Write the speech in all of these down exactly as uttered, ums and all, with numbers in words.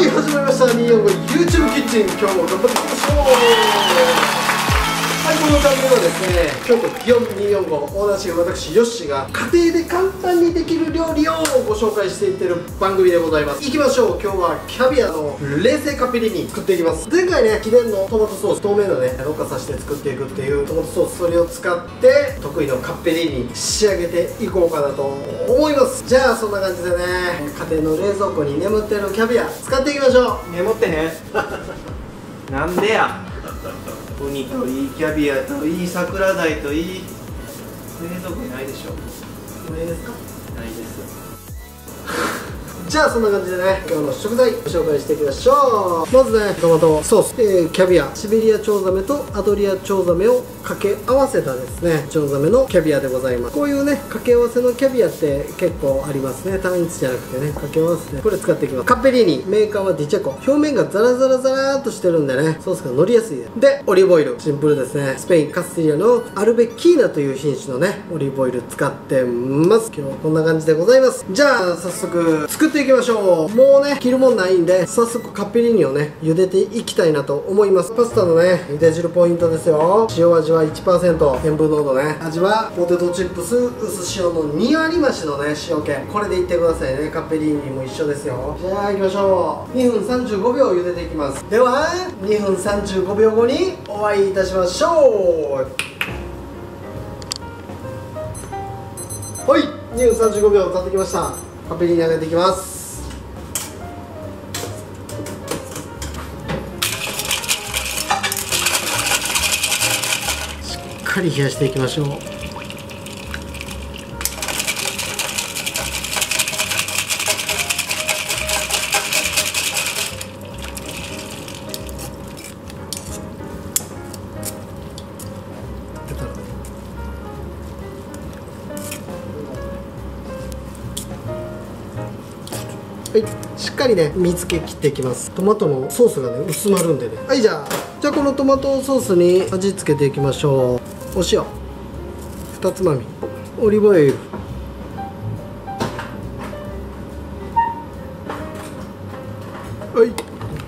はい、始まりました。にーよんご YouTube キッチン。今日も頑張っていきましょう。はい、このチャンネルはですね、京都祇園にーよんごオーナーシェフ私ヨッシーが家庭で簡単にできる料理をご紹介していってる番組でございます。いきましょう。今日はキャビアの冷製カペリーニ作っていきます。前回ね、秘伝のトマトソース透明のねろ過させて作っていくっていうトマトソース、それを使って得意のカペリーニに仕上げていこうかなと思います。じゃあそんな感じでね、家庭の冷蔵庫に眠ってるキャビア使っていきましょう。 メモってね。なんでや。ウニといい、キャビアといい、桜鯛といい。冷蔵庫にないでしょ。 ないですか？ ないです。 じゃあそんな感じでね、今日の食材ご紹介していきましょう。まずね、トマトソース、えー、キャビア、シベリアチョウザメとアドリアチョウザメを掛け合わせたですね、チョウザメのキャビアでございます。こういうね、掛け合わせのキャビアって結構ありますね。単一じゃなくてね、掛け合わせてこれ使っていきます。カペリーニ、メーカーはディチェコ。表面がザラザラザラーっとしてるんでね、ソースが乗りやすいです。で、オリーブオイル、シンプルですね。スペインカスティリアのアルベキーナという品種のね、オリーブオイル使ってます。今日はこんな感じでございます。じゃあ早速作っていきましょう。もうね、切るもんないんで、早速カペリーニをね、茹でていきたいなと思います。パスタのね、茹で汁ポイントですよ。塩味は いちパーセント、塩分濃度ね。味はポテトチップス薄塩のに割増しのね、塩気。これでいってくださいね。カペリーニも一緒ですよ。じゃあ行きましょう。にふんさんじゅうごびょう茹でていきます。では、にふんさんじゅうごびょうごにお会いいたしましょう。はい、にふんさんじゅうごびょう経ってきました。カペリーニ揚げていきます。しっかり冷やしていきましょう。はい、しっかりね水気切っていきます。トマトのソースがね薄まるんでね。はい、じゃあじゃあこのトマトソースに味付けていきましょう。お塩につまみ、オリーブオイル、はい、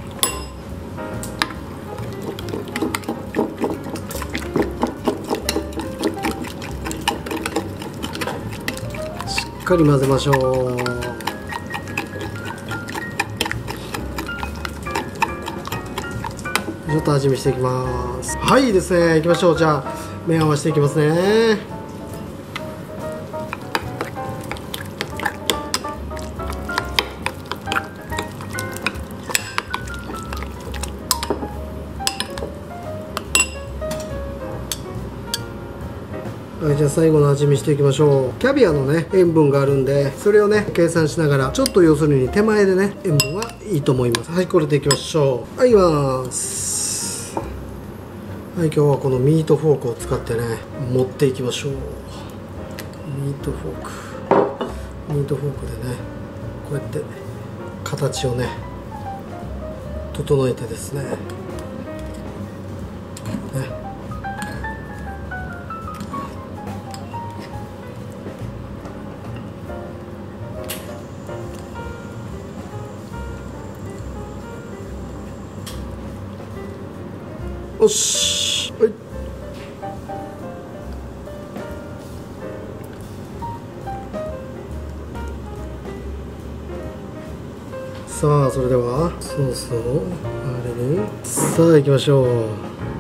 しっかり混ぜましょう。ちょっと味見していきます。はいですね、いきましょう。じゃあ目合わせていきますね。はい、じゃあ最後の味見していきましょう。キャビアのね塩分があるんで、それをね計算しながら、ちょっと要するに手前でね塩分はいいと思います。はい、これでいきましょう。はい、いきます。はい、今日はこのミートフォークを使ってね持っていきましょう。ミートフォークミートフォークでねこうやって形をね整えてですねねよし、はい、さあそれではソースをあれに、さあ行きましょう。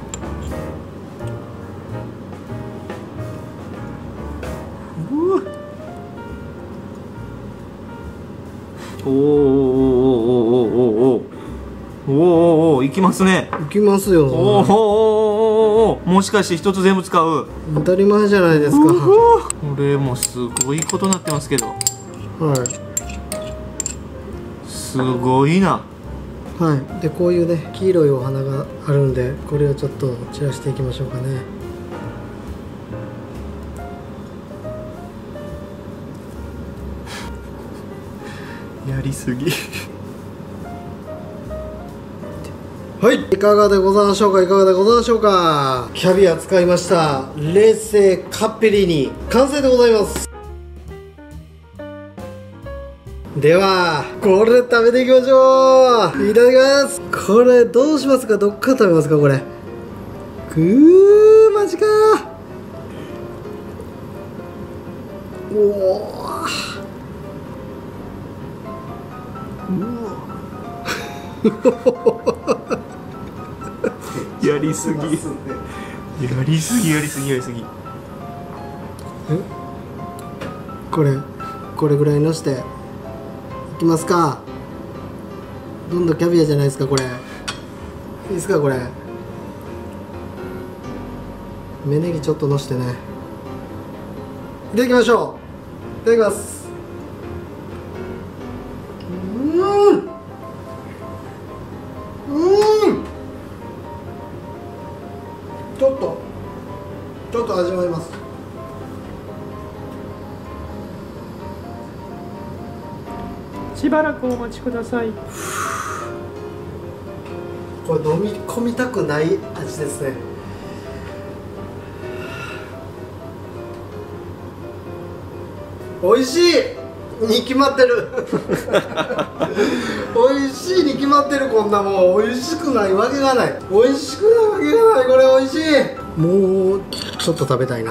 おーおーおーおーおーおーおおお、いきますね。 いきますよ。 おおおお、もしかして一つ全部使う。 当たり前じゃないですか。 これもすごいことになってますけど。 はい。 すごいな。 はい。でこういうね黄色いお花があるんで、これをちょっと散らしていきましょうかね。 やりすぎ。 はい、いかがでございましょうか。いかがでございましょうか。キャビア使いました冷製カッペリーニ完成でございます。 ではこれ食べていきましょう。いただきます。これどうしますか？どっから食べますか？これくーマジかー。おーやりすぎやりすぎやりすぎやりすぎ。えこれこれぐらいのしていきますか。どんどんキャビアじゃないですかこれ。いいですかこれ。芽ネギちょっとのしてね。いただきましょう。いただきます。うんうんちょっとちょっと味わいます。 しばらくお待ちください。 これ飲み込みたくない味ですね。美味しいに決まってる美味しいに決まってる。こんなもん美味しくないわけがない。美味しくないわけがない。これ美味しい。もうちょっと食べたいな。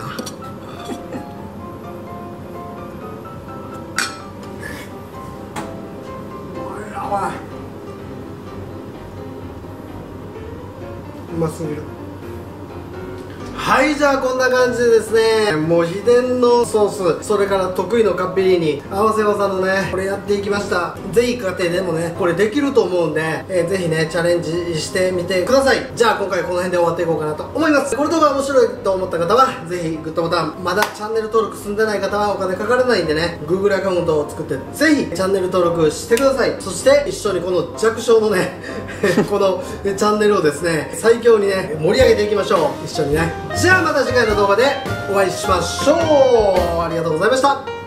うますぎる。はい、じゃあこんな感じでですね、もう秘伝のソース、それから得意のカッペリーニ合わせ技のねこれやっていきました。ぜひ家庭でもねこれできると思うんで、えー、ぜひねチャレンジしてみてください。じゃあ今回この辺で終わっていこうかなと思います。この動画面白いと思った方はぜひグッドボタン、まだチャンネル登録済んでない方はお金かからないんでね Google アカウントを作ってぜひチャンネル登録してください。そして一緒にこの弱小のねこのチャンネルをですね最強にね盛り上げていきましょう。一緒にね。じゃあまた次回の動画でお会いしましょう。ありがとうございました。